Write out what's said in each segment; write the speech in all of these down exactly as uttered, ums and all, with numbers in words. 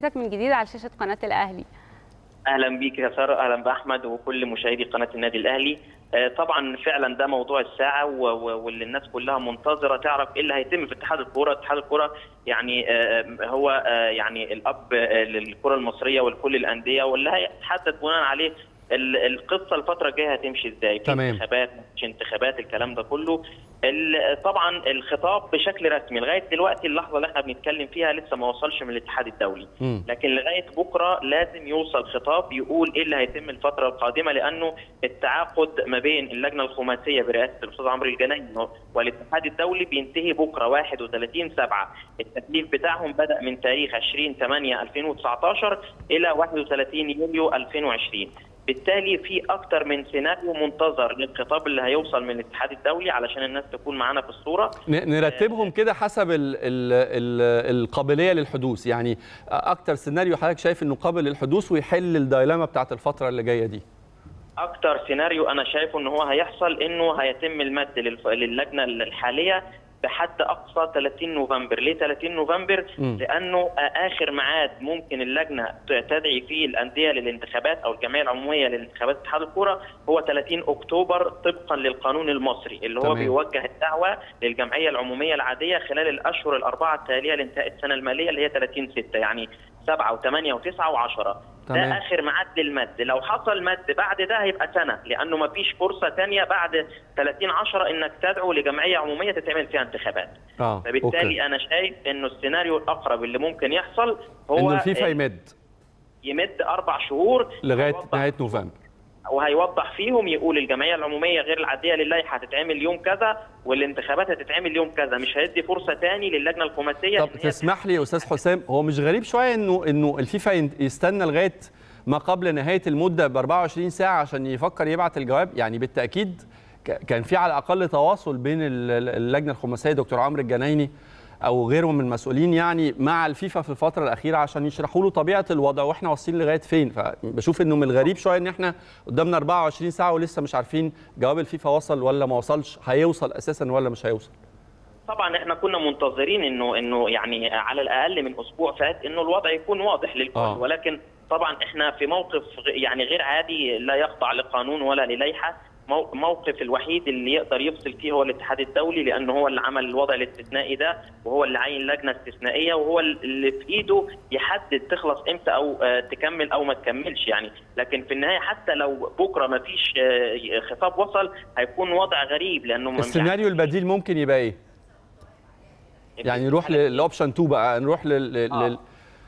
من جديد على شاشة قناة الأهلي. اهلا بيك يا ساره، اهلا باحمد وكل مشاهدي قناه النادي الاهلي. طبعا فعلا ده موضوع الساعه واللي الناس كلها منتظره تعرف ايه اللي هيتم في اتحاد الكوره. اتحاد الكوره يعني هو يعني الاب للكره المصريه ولكل الانديه، واللي هيتحدد بناء عليه القصه الفتره الجايه هتمشي ازاي، في انتخابات مش انتخابات الكلام ده كله. طبعا الخطاب بشكل رسمي لغايه دلوقتي اللحظه اللي احنا بنتكلم فيها لسه ما وصلش من الاتحاد الدولي، لكن لغايه بكره لازم يوصل خطاب يقول ايه اللي هيتم الفتره القادمه، لانه التعاقد ما بين اللجنه الخماسيه برئاسه الاستاذ عمرو الجنايني والاتحاد الدولي بينتهي بكره واحد وثلاثين سبعة. التكليف بتاعهم بدا من تاريخ عشرين ثمانية ألفين وتسعطاشر الى واحد وثلاثين يوليو ألفين وعشرين. بالتالي في اكتر من سيناريو منتظر للخطاب اللي هيوصل من الاتحاد الدولي علشان الناس تكون معانا في الصوره. نرتبهم كده حسب ال ال ال القابليه للحدوث، يعني اكتر سيناريو حضرتك شايف انه قابل للحدوث ويحل الدايلاما بتاعت الفتره اللي جايه دي؟ اكتر سيناريو انا شايفه ان هو هيحصل انه هيتم المد للجنه الحاليه بحد اقصى ثلاثين نوفمبر. ليه ثلاثين نوفمبر؟ م. لانه اخر ميعاد ممكن اللجنه تدعي فيه الانديه للانتخابات او الجمعيه العموميه للانتخابات اتحاد الكوره هو ثلاثين اكتوبر طبقا للقانون المصري اللي هو تمام. بيوجه الدعوه للجمعيه العموميه العاديه خلال الاشهر الاربعه التاليه لانتهاء السنه الماليه اللي هي ثلاثين ستة، يعني سبعة وثمانية وتسعة وعشرة. ده اخر ميعاد للمد. لو حصل مد بعد ده هيبقى سنه، لانه ما فيش فرصه ثانيه بعد ثلاثين عشرة انك تدعو لجمعيه عموميه تتعمل فيها انتخابات. آه. فبالتالي أوكي. انا شايف انه السيناريو الاقرب اللي ممكن يحصل هو انه الفيفا يمد يمد اربع شهور لغايه نهايه نوفمبر، وهيوضح فيهم يقول الجمعيه العموميه غير العاديه للائحه هتتعمل يوم كذا والانتخابات هتتعمل يوم كذا، مش هيدي فرصه ثاني للجنه الخماسيه. طب تسمح لي يا استاذ حسام، هو مش غريب شويه انه انه الفيفا يستنى لغايه ما قبل نهايه المده ب أربعة وعشرين ساعه عشان يفكر يبعت الجواب؟ يعني بالتاكيد كان في على الاقل تواصل بين اللجنه الخماسيه دكتور عمرو الجنايني او غيرهم من المسؤولين يعني مع الفيفا في الفتره الاخيره عشان يشرحوا له طبيعه الوضع واحنا واصلين لغايه فين. فبشوف انه من الغريب شويه ان احنا قدامنا أربعة وعشرين ساعه ولسه مش عارفين جواب الفيفا وصل ولا ما وصلش، هيوصل اساسا ولا مش هيوصل. طبعا احنا كنا منتظرين انه انه يعني على الاقل من اسبوع فات انه الوضع يكون واضح للكل، آه. ولكن طبعا احنا في موقف يعني غير عادي لا يخضع لقانون ولا للائحه. موقف الوحيد اللي يقدر يفصل فيه هو الاتحاد الدولي، لانه هو اللي عمل الوضع الاستثنائي ده وهو اللي عين لجنه استثنائيه وهو اللي في ايده يحدد تخلص امتى او تكمل او ما تكملش يعني. لكن في النهايه حتى لو بكره ما فيش خطاب وصل هيكون وضع غريب، لانه السيناريو البديل ممكن يبقى ايه؟ يعني نروح للاوبشن اتنين بقى، نروح لل آه.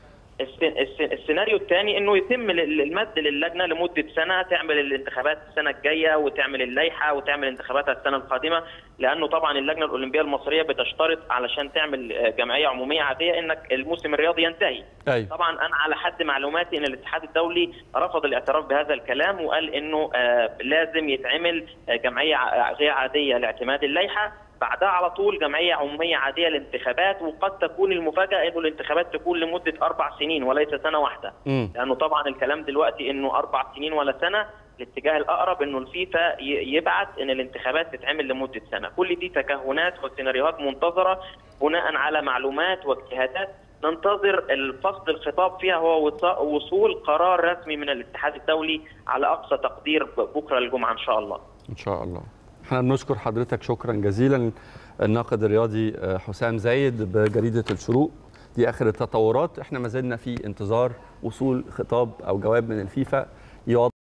السيناريو الثاني انه يتم المد للجنه لمده سنه تعمل الانتخابات السنه الجايه وتعمل اللائحه وتعمل انتخاباتها السنه القادمه، لانه طبعا اللجنه الاولمبيه المصريه بتشترط علشان تعمل جمعيه عموميه عاديه انك الموسم الرياضي ينتهي. أي. طبعا انا على حد معلوماتي ان الاتحاد الدولي رفض الاعتراف بهذا الكلام وقال انه آه لازم يتعمل جمعيه غير عاديه لاعتماد اللائحه، بعدها على طول جمعيه عموميه عاديه للانتخابات، وقد تكون المفاجاه انه الانتخابات تكون لمده اربع سنين وليس سنه واحده. م. لانه طبعا الكلام دلوقتي انه اربع سنين ولا سنه، الاتجاه الاقرب انه الفيفا يبعت ان الانتخابات تتعمل لمده سنه. كل دي تكهنات وسيناريوهات منتظره بناء على معلومات واجتهادات ننتظر الفصل الخطاب فيها هو وصول قرار رسمي من الاتحاد الدولي على اقصى تقدير بكره الجمعه ان شاء الله. ان شاء الله. احنا بنشكر حضرتك شكرا جزيلا الناقد الرياضي حسام زايد بجريدة الشروق. دي آخر التطورات، احنا ما زلنا في انتظار وصول خطاب أو جواب من الفيفا يوضح